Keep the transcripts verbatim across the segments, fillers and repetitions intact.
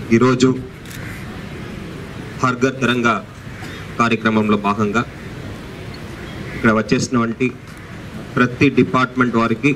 ఈరోజు హర్ ఘర్ తిరంగా కార్యక్రమంలో భాగంగా ఇక్కడ వచ్చేసినటువంటి ప్రతి డిపార్ట్మెంట్ వారికి,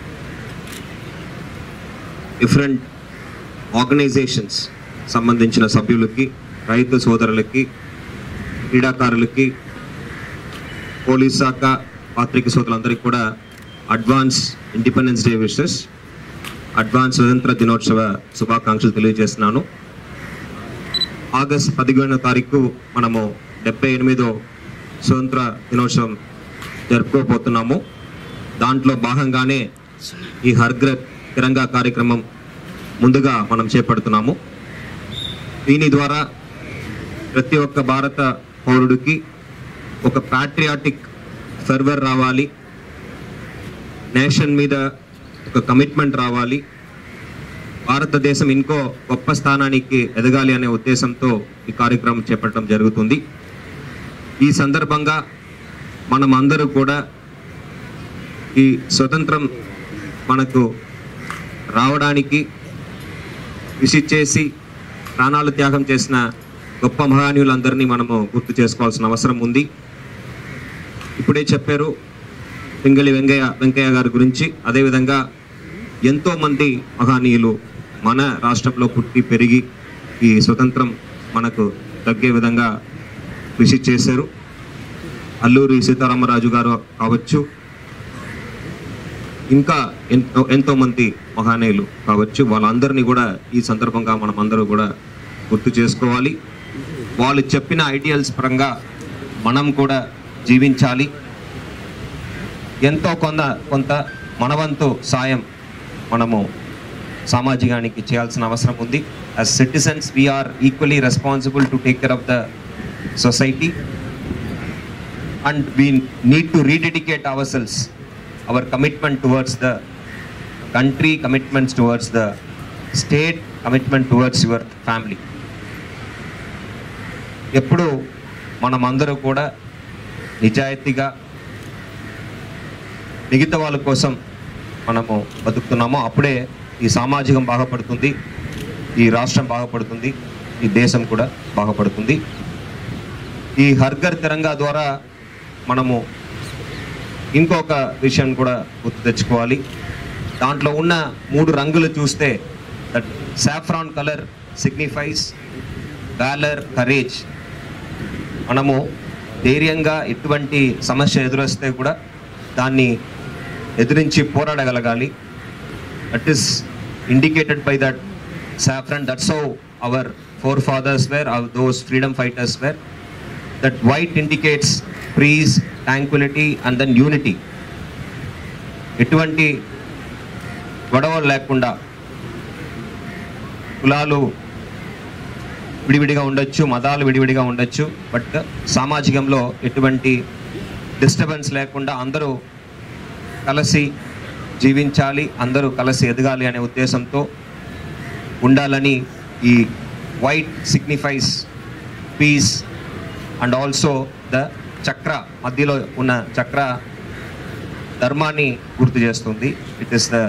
డిఫరెంట్ ఆర్గనైజేషన్స్ సంబంధించిన సభ్యులకి, రైతు సోదరులకి, క్రీడాకారులకి, పోలీస్ శాఖ, పాత్రిక సోదరులందరికీ కూడా advance independence day wishes, advance స్వతంత్ర దినోత్సవ శుభాకాంక్షలు తెలియజేస్తున్నాను. ఆగస్ట్ పదిహేనో తారీఖు మనము డెబ్బై ఎనిమిదో స్వతంత్ర దినోత్సవం జరుపుకోబోతున్నాము. దాంట్లో భాగంగానే ఈ హర్ ఘర్ తిరంగా కార్యక్రమం ముందుగా మనం చేపడుతున్నాము. దీని ద్వారా ప్రతి ఒక్క భారత పౌరుడికి ఒక ప్యాట్రియాటిక్ ఫెర్వర్ రావాలి, నేషన్ మీద ఒక కమిట్మెంట్ రావాలి, భారతదేశం ఇంకో గొప్ప స్థానానికి ఎదగాలి అనే ఉద్దేశంతో ఈ కార్యక్రమం చేపట్టడం జరుగుతుంది. ఈ సందర్భంగా మనం అందరూ కూడా ఈ స్వతంత్రం మనకు రావడానికి కృషి చేసి ప్రాణాలు త్యాగం చేసిన గొప్ప మహనీయులందరినీ మనము గుర్తు చేసుకోవాల్సిన అవసరం ఉంది. ఇప్పుడే చెప్పారు పింగళి వెంకయ్య వెంకయ్య గారి గురించి. అదేవిధంగా ఎంతోమంది మహనీయులు మన రాష్ట్రంలో పుట్టి పెరిగి ఈ స్వతంత్రం మనకు తగ్గే విధంగా కృషి చేశారు. అల్లూరి సీతారామరాజు గారు కావచ్చు, ఇంకా ఎంతో ఎంతోమంది మహనీయులు కావచ్చు, వాళ్ళందరినీ కూడా ఈ సందర్భంగా మనం అందరూ కూడా గుర్తు చేసుకోవాలి. వాళ్ళు చెప్పిన ఐడియల్స్ పరంగా మనం కూడా జీవించాలి. ఎంతో కొంత కొంత మనవంతు సాయం మనము సామాజికానికి చేయాల్సిన అవసరం ఉంది. As citizens we are equally responsible to take care of the society and we need to rededicate our selves, our commitment towards the country, commitments towards the state, commitment towards your family. ఎప్పుడు మనమందరూ కూడా నిజాయితీగా మిగతా వాళ్ళ కోసం మనము బతుకుతున్నామో అప్పుడే ఈ సామాజికం బాగుపడుతుంది, ఈ రాష్ట్రం బాగుపడుతుంది, ఈ దేశం కూడా బాగుపడుతుంది. ఈ హర్ ఘర్ తిరంగా ద్వారా మనము ఇంకొక విషయం కూడా గుర్తు తెచ్చుకోవాలి. దాంట్లో ఉన్న మూడు రంగులు చూస్తే that saffron colour signifies valour, courage. మనము ధైర్యంగా ఎటువంటి సమస్య ఎదురొస్తే కూడా దాన్ని ఎదిరించి పోరాడగలగాలి. That is indicated by that saffron. That's how our forefathers were, our, those freedom fighters were. That white indicates peace, tranquility and then unity. ఎటువంటి గొడవలు లేకుండా, కులాలు విడివిడిగా ఉండొచ్చు, మతాలు విడివిడిగా ఉండొచ్చు, బట్ సామాజికంలో ఎటువంటి డిస్టర్బెన్స్ లేకుండా అందరూ కలిసి జీవించాలి, అందరూ కలిసి ఎదగాలి అనే ఉద్దేశంతో ఉండాలని ఈ white signifies peace and also the chakra, మధ్యలో ఉన్న చక్ర ధర్మాన్ని గుర్తు చేస్తుంది. It is the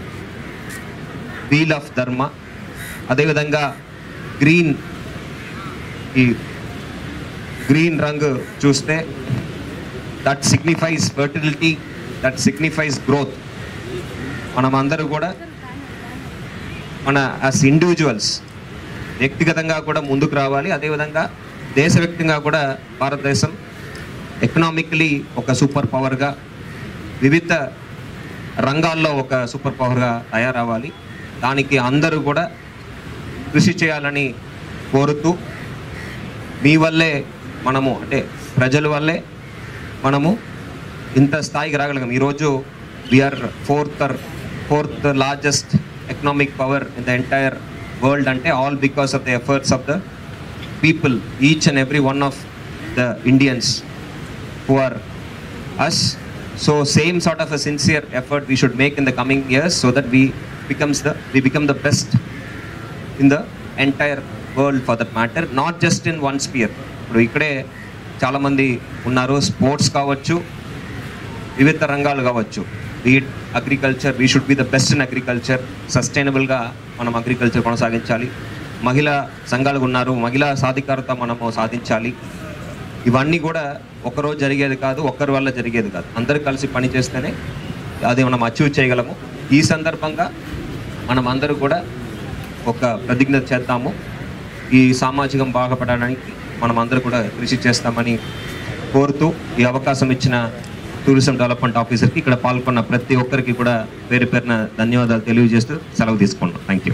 wheel of dharma. అదేవిధంగా గ్రీన్, ఈ గ్రీన్ రంగు చూస్తే that signifies fertility, that signifies growth. మనమందరూ కూడా మన యాజ్ ఇండివిజువల్స్ వ్యక్తిగతంగా కూడా ముందుకు రావాలి. అదేవిధంగా దేశవ్యాప్తంగా కూడా భారతదేశం ఎకనామికలీ ఒక సూపర్ పవర్గా, వివిధ రంగాల్లో ఒక సూపర్ పవర్గా తయారవ్వాలి. దానికి అందరూ కూడా కృషి చేయాలని కోరుతూ, మీ వల్లే మనము, అంటే ప్రజల వల్లే మనము ఇంత స్థాయికి రాగలిగాం. ఈరోజు we are fourth fourth largest economic power in the entire world, ante all because of the efforts of the people, each and every one of the Indians who are us. So same sort of a sincere effort we should make in the coming years so that we becomes the we become the best in the entire world for that matter, not just in one sphere. ఇప్పుడు ఇక్కడే చాలా మంది ఉన్నారు, sports కావచ్చు, వివిధ రంగాలు కావచ్చు. Be it agriculture, we should be the best in agriculture. సస్టైనబుల్గా మనం అగ్రికల్చర్ కొనసాగించాలి. మహిళా సంఘాలు ఉన్నారు, మహిళా సాధికారత మనము సాధించాలి. ఇవన్నీ కూడా ఒకరోజు జరిగేది కాదు, ఒక్కరి వల్ల జరిగేది కాదు. అందరూ కలిసి పని చేస్తేనే అది మనం అచీవ్ చేయగలము. ఈ సందర్భంగా మనం అందరూ కూడా ఒక ప్రతిజ్ఞ చేద్దాము. ఈ సామాజికం బాగుపడడానికి మనం అందరూ కూడా కృషి చేస్తామని కోరుతూ ఈ అవకాశం ఇచ్చిన టూరిజం డెవలప్మెంట్ ఆఫీసర్కి, ఇక్కడ పాల్గొన్న ప్రతి ఒక్కరికి కూడా పేరు పేరున ధన్యవాదాలు తెలియజేస్తూ సెలవు తీసుకుంటాం. Thank you.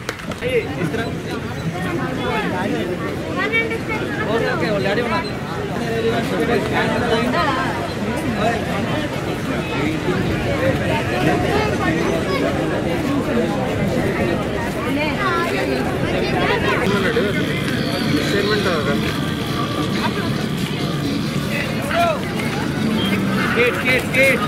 Gate, gate, gate.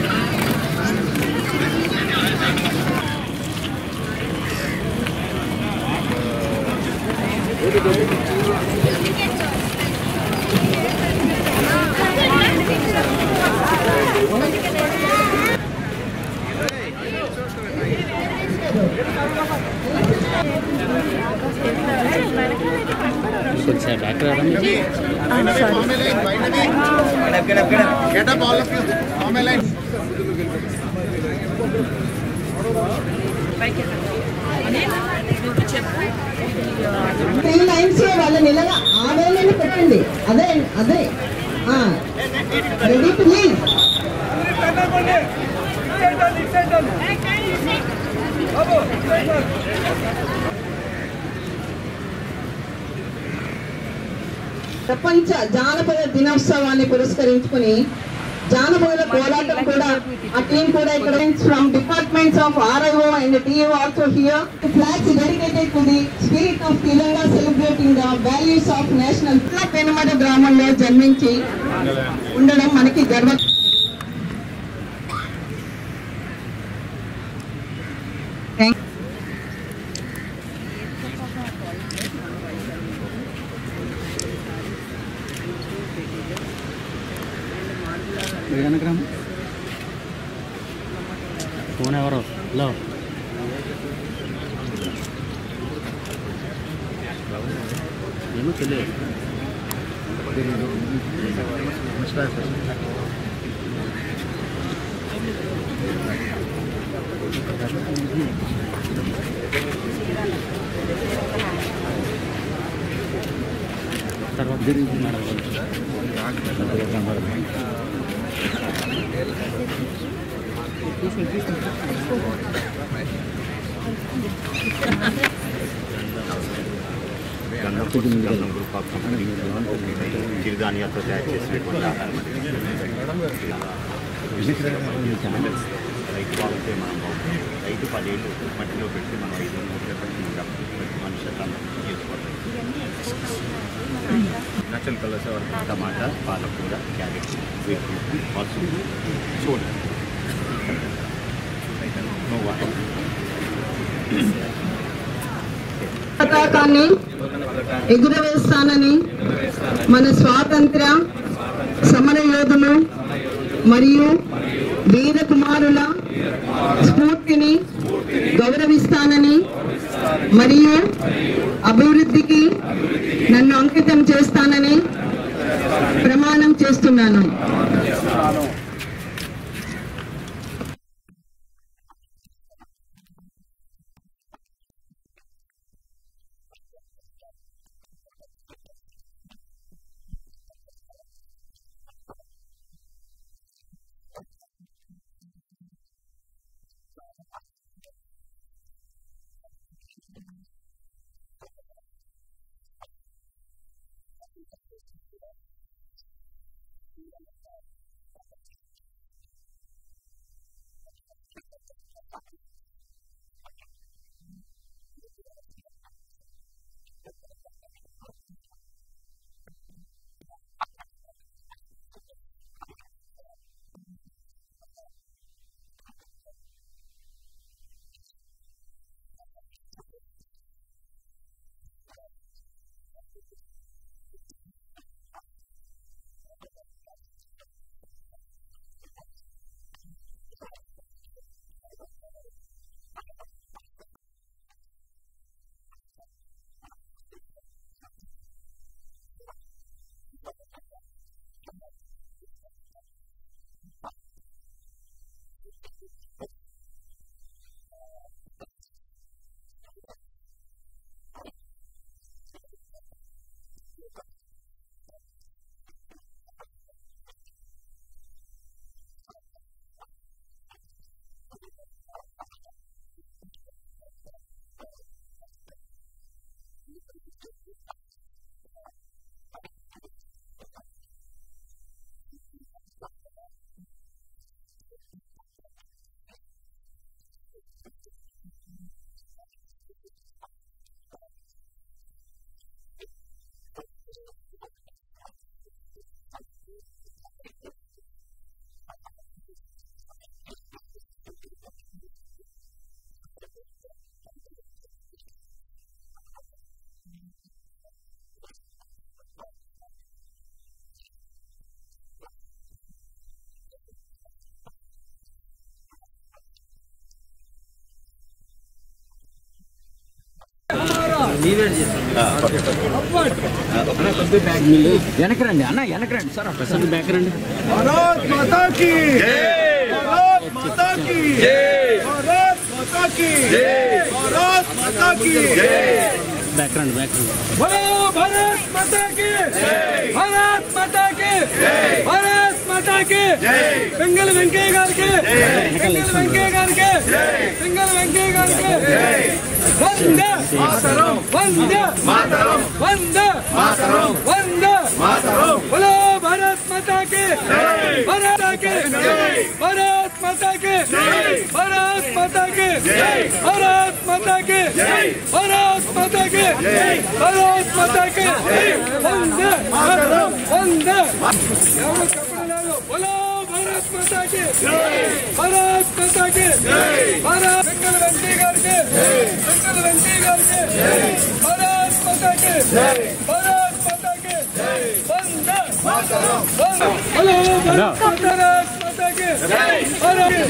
కొంచెం బ్యాక్ రావడం. Get up, get up, get up, all of you. Form a line. Three lines వాళ్ళని ఇలాగా ఆ వేళని పెట్టండి. అదే అదే రెడీ ప్లీజ్. ప్రపంచ జానపద దినోత్సవాన్ని పురస్కరించుకుని జానపదుల కోలాటం కూడా ఆ టీం కూడా ఇక్కడ from departments of RIO and TO also here. Flags dedicated to the spirit of Telangana celebrating the values of national. పెనుమడ గ్రామంలో జన్మించి ఉండడం మనకి గర్వ. ఫోన్ ఎవరు? హలో, ఏమో తెలియదు. తర్వాత గురించి చిరుధాన్యాలతో తయారు చేసినటువంటి రైతు వాళ్ళతో మనం రైతు పదేళ్ళు మట్టిలో పెట్టి మనం ఐదు మనుషులు చేసుకోవాలి. నచ్చలు కలసే టమాటా, పాలకూర, క్యారెట్, బీట్రూట్, పసుపు, సోడా, పతాకాన్ని ఎగురవేస్తానని మన స్వాతంత్ర సమర యోధులు మరియు వీర కుమారుల స్ఫూర్తిని గౌరవిస్తానని మరియు అభివృద్ధికి నన్ను అంకితం చేస్తానని ప్రమాణం చేస్తున్నాను. వెనక రండి అన్న, వెనక రండి సార్. ప్రసాద్ బ్యాక్ రండి. భారత్ మాతా కీ భారత్ మాతా కీ భారత్ మాతా కీ భారత్ మాతా కీ బ్యాక్ రండి, బ్యాక్ రండి. బోలో భారత్ మాతా కీ భారత్ మాతా కీ భారత్ మాతా కీ పింగళ వెంకయ్య గారికి పింగళ వెంకయ్య గారికి పింగళ వెంకయ్య గారికి వందే మాతరం వందే మాతరం వందే మాతరం వందే మాతరం బోలో భారత్ మాతా కీ భారత్ మాతా కీ భారత్ మాతా కీ భారత్ మాతా కీ భారత్ మాతా కీ భారత్ మాతా కీ భారత్ మాతా కీ వందే మాతరం వందే ఎవరు చెప్పడం లేదు. బోలో భారత్ మాతా కీ భారత్ మాతా కీ భారత్ పింగళ వెంకయ్య గారికి పింగళ వెంకయ్య గారికి భారత్ మాతా కీ భారత్ మాతా కీ వందే మాతరం బోలో భారత్ మాతా కీ భారత్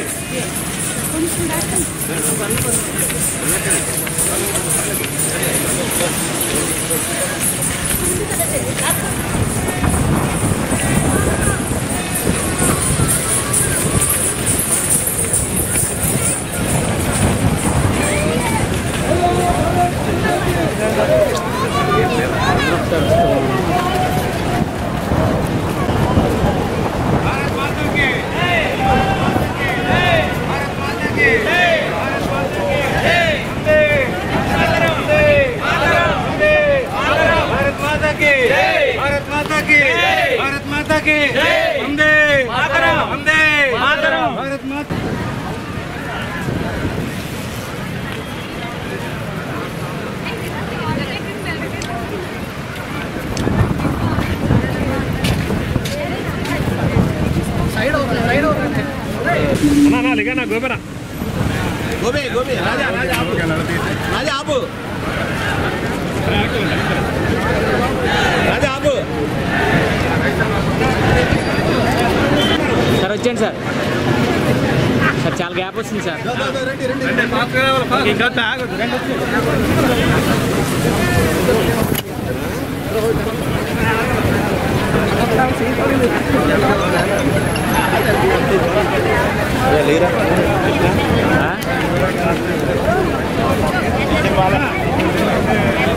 గోబే గోబే రాజా రాజా ఆపు రాజా ఆపు రాజా ఆపు సార్. వచ్చేయండి సార్. సార్ చాలా గ్యాప్ వస్తుంది సార్. లేరా